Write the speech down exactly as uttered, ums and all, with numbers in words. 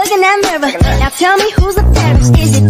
Look in that mirror. Now tell me who's the fairest. Is it